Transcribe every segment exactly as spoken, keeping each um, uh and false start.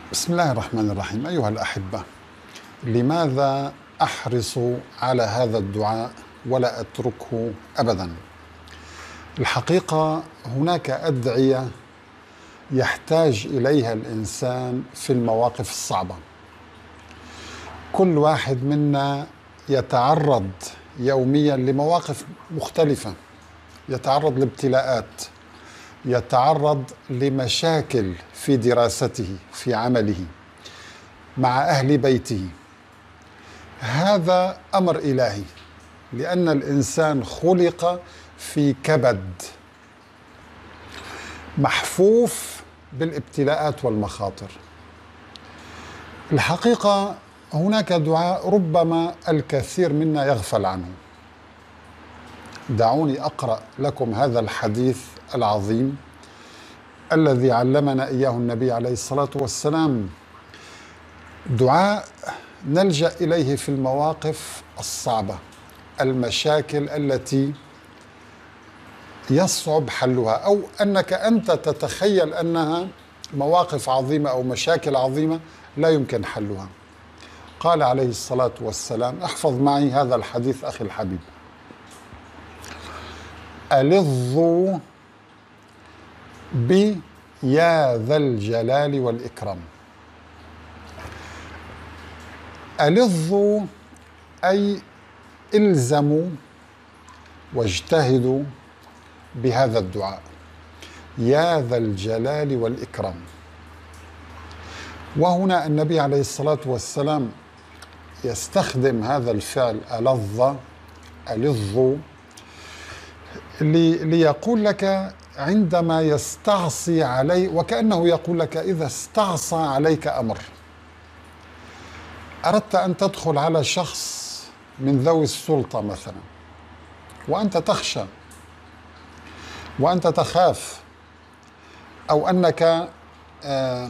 بسم الله الرحمن الرحيم. أيها الأحبة، لماذا أحرص على هذا الدعاء ولا أتركه أبدا؟ الحقيقة هناك أدعية يحتاج إليها الإنسان في المواقف الصعبة. كل واحد منا يتعرض يوميا لمواقف مختلفة، يتعرض لابتلاءات، يتعرض لمشاكل في دراسته، في عمله، مع أهل بيته. هذا أمر إلهي، لأن الإنسان خلق في كبد محفوف بالابتلاءات والمخاطر. الحقيقة هناك دعاء ربما الكثير منا يغفل عنه. دعوني أقرأ لكم هذا الحديث العظيم الذي علمنا إياه النبي عليه الصلاة والسلام، دعاء نلجأ إليه في المواقف الصعبة، المشاكل التي يصعب حلها، أو أنك أنت تتخيل أنها مواقف عظيمة أو مشاكل عظيمة لا يمكن حلها. قال عليه الصلاة والسلام، احفظ معي هذا الحديث أخي الحبيب: ألظوا بيا ذا الجلال والإكرام. ألظوا أي الزموا واجتهدوا بهذا الدعاء، يا ذا الجلال والإكرام. وهنا النبي عليه الصلاة والسلام يستخدم هذا الفعل ألظ، ألظوا، ليقول لك عندما يستعصي علي، وكأنه يقول لك إذا استعصى عليك أمر، أردت أن تدخل على شخص من ذوي السلطة مثلا، وأنت تخشى وأنت تخاف، أو أنك آه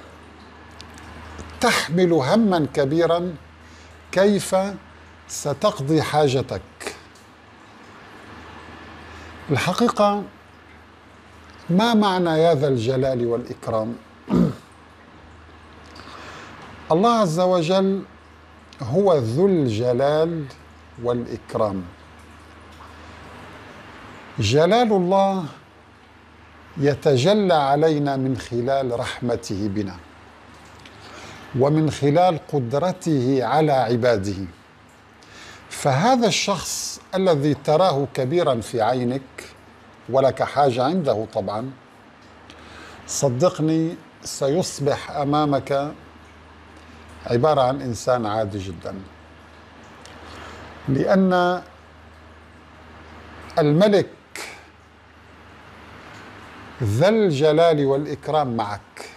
تحمل هما كبيرا كيف ستقضي حاجتك. الحقيقة ما معنى يا ذا الجلال والإكرام؟ الله عز وجل هو ذو الجلال والإكرام. جلال الله يتجلى علينا من خلال رحمته بنا، ومن خلال قدرته على عباده. فهذا الشخص الذي تراه كبيرا في عينك ولك حاجة عنده طبعا، صدقني سيصبح أمامك عبارة عن إنسان عادي جدا، لأن الملك ذا الجلال والإكرام معك،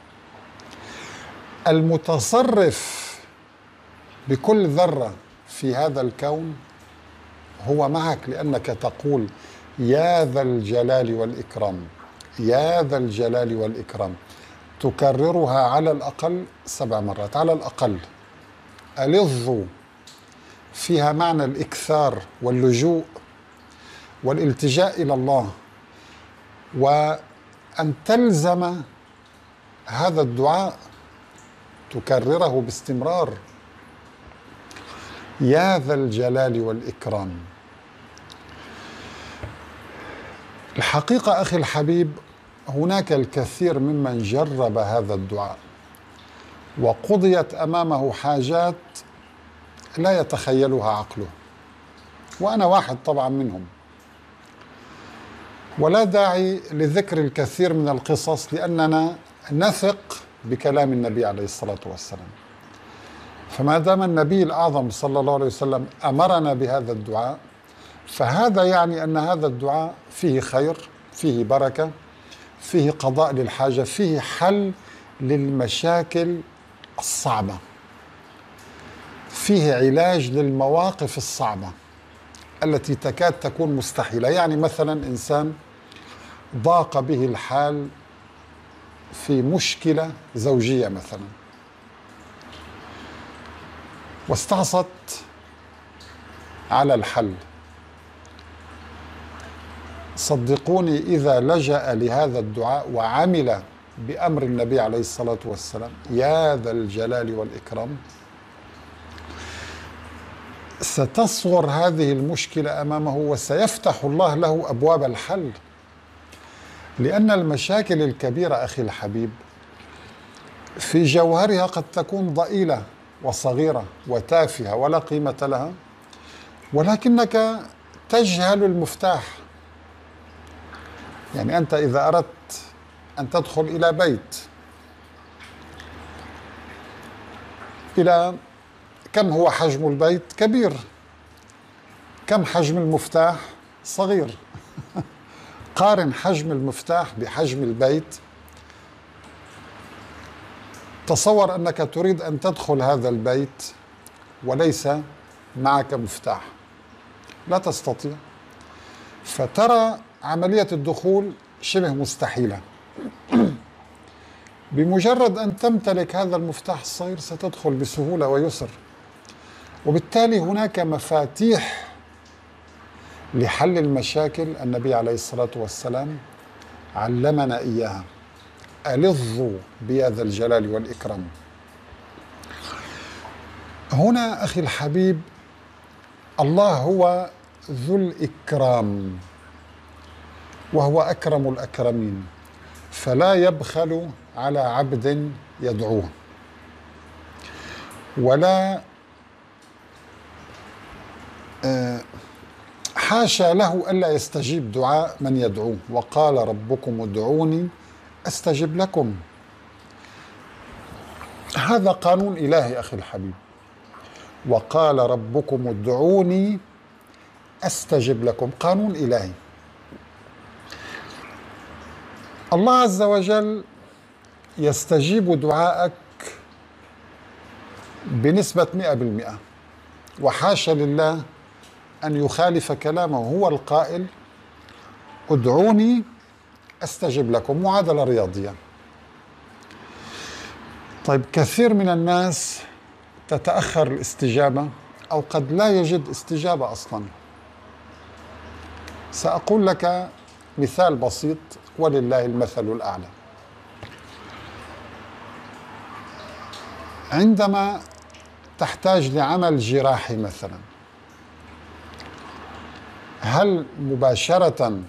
المتصرف بكل ذرة في هذا الكون هو معك، لأنك تقول يا ذا الجلال والإكرام، يا ذا الجلال والإكرام، تكررها على الأقل سبع مرات على الأقل. ألظوا فيها معنى الإكثار واللجوء والالتجاء إلى الله، وأن تلزم هذا الدعاء تكرره باستمرار، يا ذا الجلال والإكرام. الحقيقة أخي الحبيب، هناك الكثير ممن جرب هذا الدعاء وقضيت أمامه حاجات لا يتخيلها عقله، وأنا واحد طبعا منهم، ولا داعي لذكر الكثير من القصص لأننا نثق بكلام النبي عليه الصلاة والسلام. فما دام النبي الأعظم صلى الله عليه وسلم أمرنا بهذا الدعاء، فهذا يعني أن هذا الدعاء فيه خير، فيه بركة، فيه قضاء للحاجة، فيه حل للمشاكل الصعبة، فيه علاج للمواقف الصعبة التي تكاد تكون مستحيلة. يعني مثلا إنسان ضاق به الحال في مشكلة زوجية مثلا، واستعصت على الحل. صدقوني إذا لجأ لهذا الدعاء وعمل بأمر النبي عليه الصلاة والسلام يا ذا الجلال والإكرام، ستصغر هذه المشكلة أمامه وسيفتح الله له أبواب الحل. لأن المشاكل الكبيرة أخي الحبيب في جوهرها قد تكون ضئيلة وصغيرة وتافهة ولا قيمة لها، ولكنك تجهل المفتاح. يعني أنت إذا أردت أن تدخل إلى بيت، إلى كم هو حجم البيت؟ كبير. كم حجم المفتاح؟ صغير. قارن حجم المفتاح بحجم البيت، تصور أنك تريد أن تدخل هذا البيت وليس معك مفتاح، لا تستطيع، فترى عملية الدخول شبه مستحيلة. بمجرد أن تمتلك هذا المفتاح الصغير ستدخل بسهولة ويسر. وبالتالي هناك مفاتيح لحل المشاكل النبي عليه الصلاة والسلام علمنا إياها. ألظوا بيا ذا الجلال والإكرام. هنا أخي الحبيب الله هو ذو الإكرام وهو أكرم الأكرمين، فلا يبخل على عبد يدعوه، ولا حاشا له ألا يستجيب دعاء من يدعوه. وقال ربكم ادعوني أستجب لكم. هذا قانون إلهي أخي الحبيب. وقال ربكم ادعوني أستجب لكم، قانون إلهي. الله عز وجل يستجيب دعائك بنسبة مئة بالمئة، وحاشا لله أن يخالف كلامه. هو القائل ادعوني أستجب لكم، معادلة رياضية. طيب كثير من الناس تتأخر الاستجابة أو قد لا يجد استجابة أصلا. سأقول لك مثال بسيط ولله المثل الأعلى. عندما تحتاج لعمل جراحي مثلا، هل مباشرة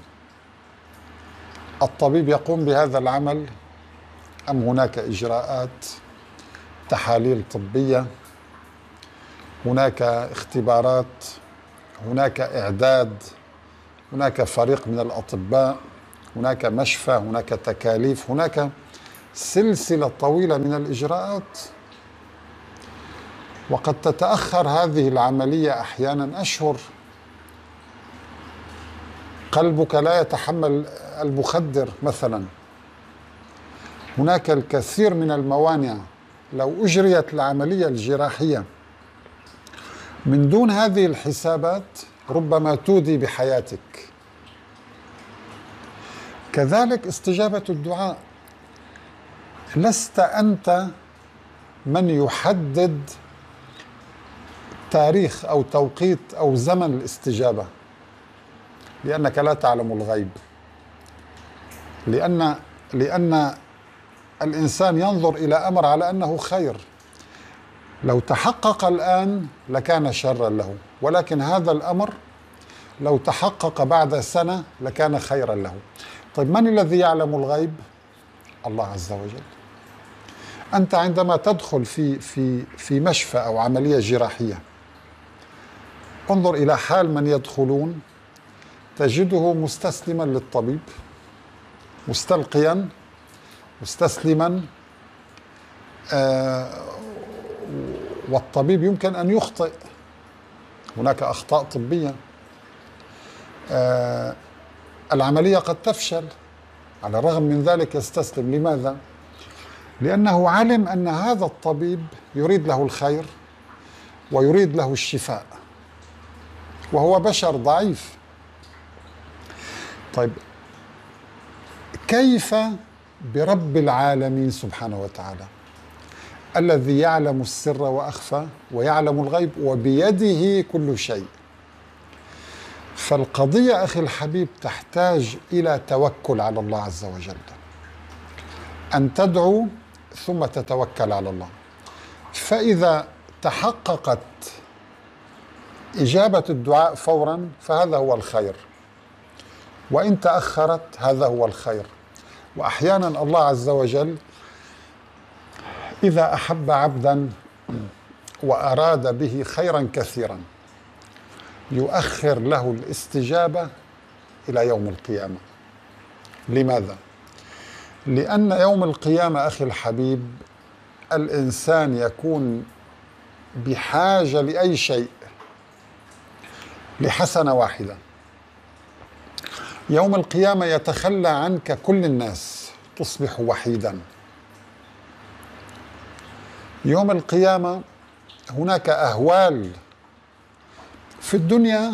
الطبيب يقوم بهذا العمل أم هناك إجراءات، تحاليل طبية، هناك اختبارات، هناك إعداد، هناك فريق من الأطباء، هناك مشفى، هناك تكاليف، هناك سلسلة طويلة من الإجراءات. وقد تتأخر هذه العملية أحيانا أشهر. قلبك لا يتحمل المخدر مثلا. هناك الكثير من الموانع. لو أجريت العملية الجراحية من دون هذه الحسابات ربما تودي بحياتك. كذلك استجابة الدعاء، لست أنت من يحدد تاريخ أو توقيت أو زمن الاستجابة، لأنك لا تعلم الغيب. لأن لأن الإنسان ينظر إلى أمر على أنه خير، لو تحقق الآن لكان شرا له، ولكن هذا الأمر لو تحقق بعد سنة لكان خيرا له. طيب من الذي يعلم الغيب؟ الله عز وجل. أنت عندما تدخل في في في مشفى أو عملية جراحية، انظر إلى حال من يدخلون، تجده مستسلما للطبيب، مستلقيا، مستسلما، آه والطبيب يمكن أن يخطئ، هناك أخطاء طبية، آه العملية قد تفشل، على الرغم من ذلك يستسلم. لماذا؟ لأنه علم أن هذا الطبيب يريد له الخير ويريد له الشفاء، وهو بشر ضعيف. طيب كيف برب العالمين سبحانه وتعالى الذي يعلم السر وأخفى ويعلم الغيب وبيده كل شيء؟ فالقضية أخي الحبيب تحتاج إلى توكل على الله عز وجل. أن تدعو ثم تتوكل على الله. فإذا تحققت إجابة الدعاء فورا فهذا هو الخير، وإن تأخرت هذا هو الخير. وأحيانا الله عز وجل إذا أحب عبدا وأراد به خيرا كثيرا يؤخر له الاستجابة إلى يوم القيامة. لماذا؟ لأن يوم القيامة أخي الحبيب الإنسان يكون بحاجة لأي شيء لحسنة واحدة. يوم القيامة يتخلى عنك كل الناس، تصبح وحيدا. يوم القيامة هناك أهوال. في الدنيا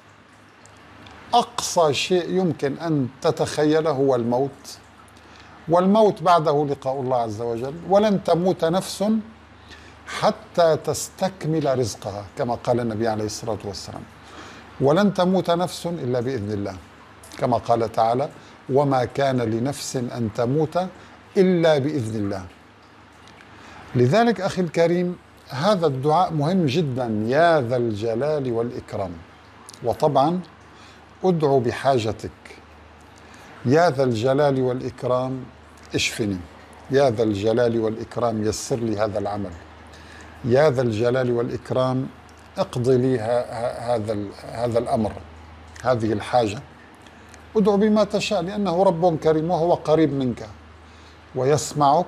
أقصى شيء يمكن أن تتخيله هو الموت، والموت بعده لقاء الله عز وجل. ولن تموت نفس حتى تستكمل رزقها كما قال النبي عليه الصلاة والسلام، ولن تموت نفس إلا بإذن الله كما قال تعالى: وما كان لنفس أن تموت إلا بإذن الله. لذلك أخي الكريم هذا الدعاء مهم جدا، يا ذا الجلال والإكرام. وطبعا ادعو بحاجتك، يا ذا الجلال والإكرام اشفني، يا ذا الجلال والإكرام يسر لي هذا العمل، يا ذا الجلال والإكرام اقضي لي هذا هذا الأمر، هذه الحاجة. ادعو بما تشاء لأنه رب كريم وهو قريب منك ويسمعك.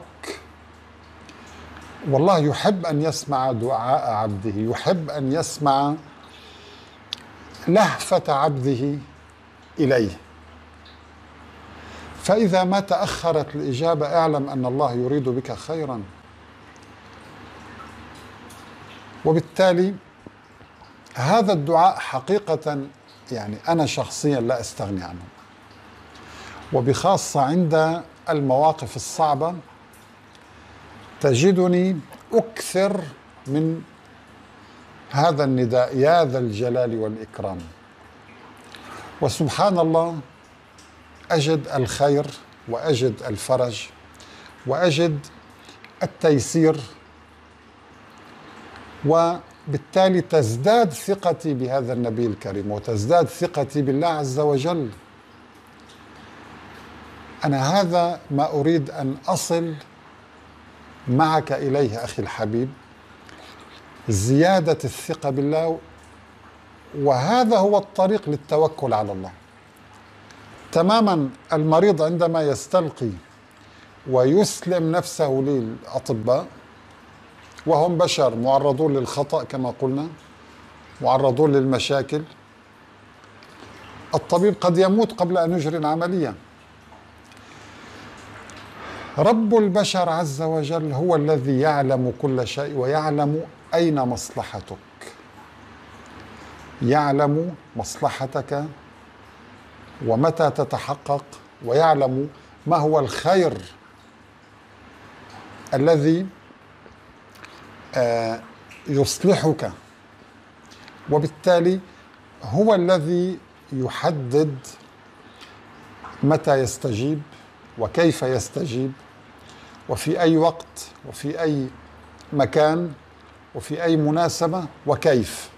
والله يحب أن يسمع دعاء عبده، يحب أن يسمع لهفة عبده إليه. فإذا ما تأخرت الإجابة اعلم أن الله يريد بك خيرا. وبالتالي هذا الدعاء حقيقة يعني أنا شخصيا لا أستغني عنه، وبخاصة عند المواقف الصعبة تجدني أكثر من هذا النداء، يا ذا الجلال والإكرام. وسبحان الله أجد الخير وأجد الفرج وأجد التيسير، وبالتالي تزداد ثقتي بهذا النبي الكريم وتزداد ثقتي بالله عز وجل. أنا هذا ما أريد أن أصل معك إليه أخي الحبيب، زيادة الثقة بالله. وهذا هو الطريق للتوكل على الله تماما. المريض عندما يستلقي ويسلم نفسه للأطباء، وهم بشر معرضون للخطأ كما قلنا، معرضون للمشاكل، الطبيب قد يموت قبل أن يجري العملية. رب البشر عز وجل هو الذي يعلم كل شيء ويعلم أين مصلحتك، يعلم مصلحتك ومتى تتحقق، ويعلم ما هو الخير الذي يصلحك. وبالتالي هو الذي يحدد متى يستجيب وكيف يستجيب وفي أي وقت وفي أي مكان وفي أي مناسبة وكيف.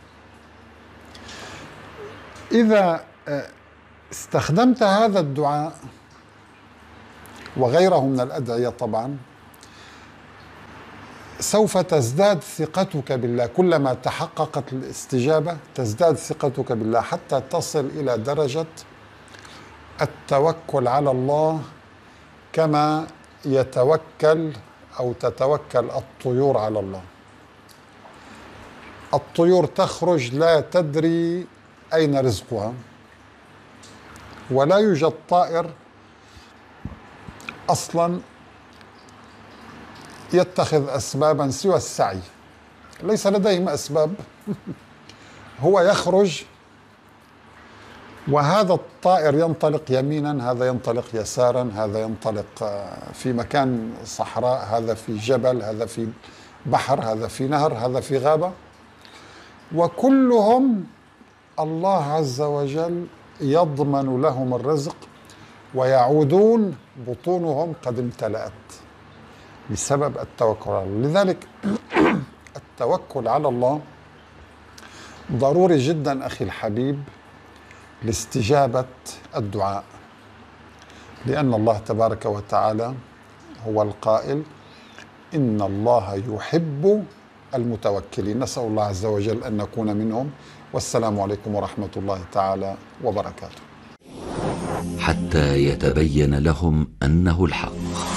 إذا استخدمت هذا الدعاء وغيره من الأدعية طبعا سوف تزداد ثقتك بالله. كلما تحققت الاستجابة تزداد ثقتك بالله حتى تصل إلى درجة التوكل على الله كما يتوكل أو تتوكل الطيور على الله. الطيور تخرج لا تدري أين رزقها، ولا يوجد طائر أصلا يتخذ أسبابا سوى السعي، ليس لديهم أسباب. هو يخرج وهذا الطائر ينطلق يمينا، هذا ينطلق يسارا، هذا ينطلق في مكان صحراء، هذا في جبل، هذا في بحر، هذا في نهر، هذا في غابة، وكلهم الله عز وجل يضمن لهم الرزق ويعودون بطونهم قد امتلأت بسبب التوكل على الله. لذلك التوكل على الله ضروري جدا أخي الحبيب لاستجابة الدعاء، لأن الله تبارك وتعالى هو القائل إن الله يحب المتوكلين. نسأل الله عز وجل أن نكون منهم. والسلام عليكم ورحمة الله تعالى وبركاته. حتى يتبين لهم أنه الحق.